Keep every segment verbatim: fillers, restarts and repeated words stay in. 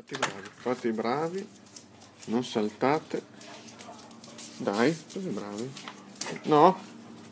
Fate i bravi, fate i bravi, non saltate. Dai, fate i bravi. No?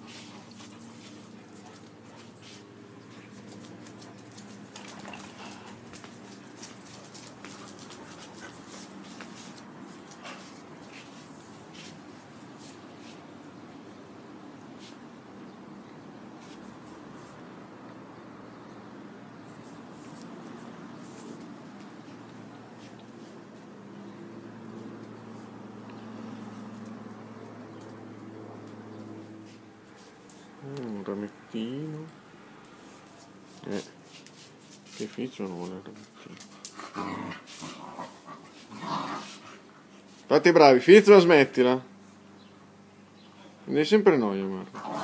Un ramettino. Eh, che ficcio non vuole il ramettino. Fate i bravi, Fizzo, smettila. Ne è sempre noia, guarda.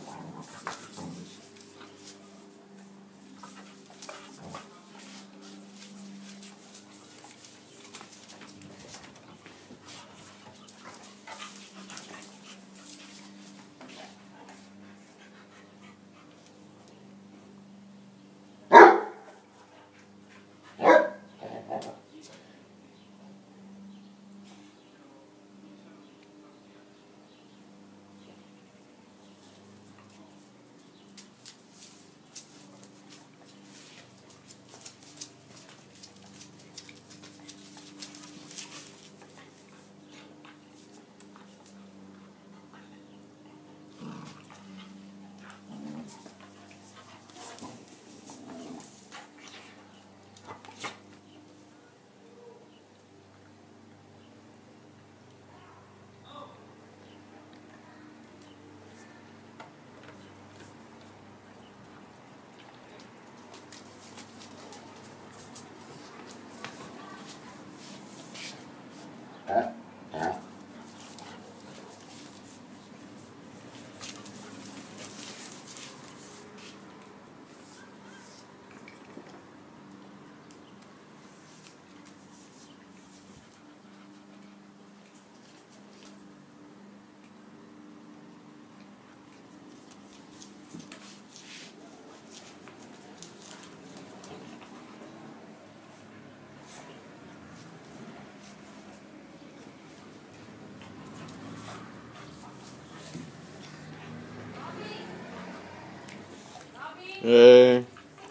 Eh...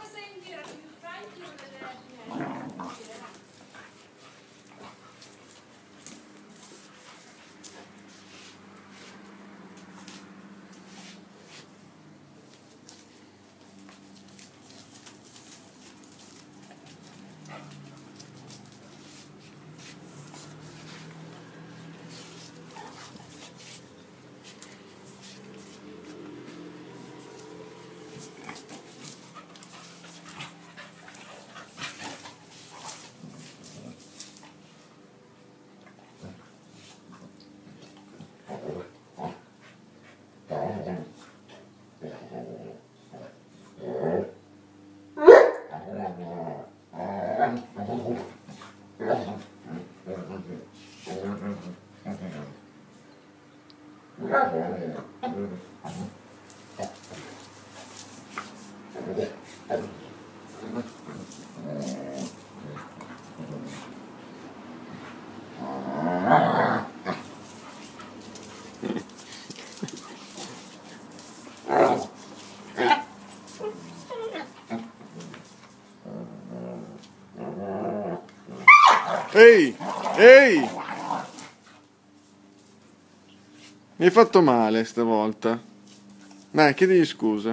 Ehi, ehi, mi hai fatto male stavolta. Dai, chiedigli scusa.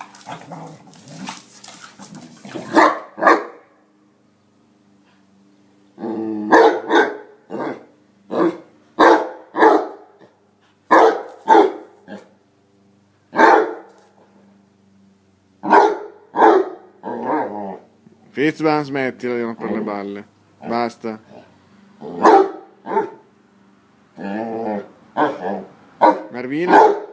Fitzban, smettila di rompere le balle. Basta. Marvina.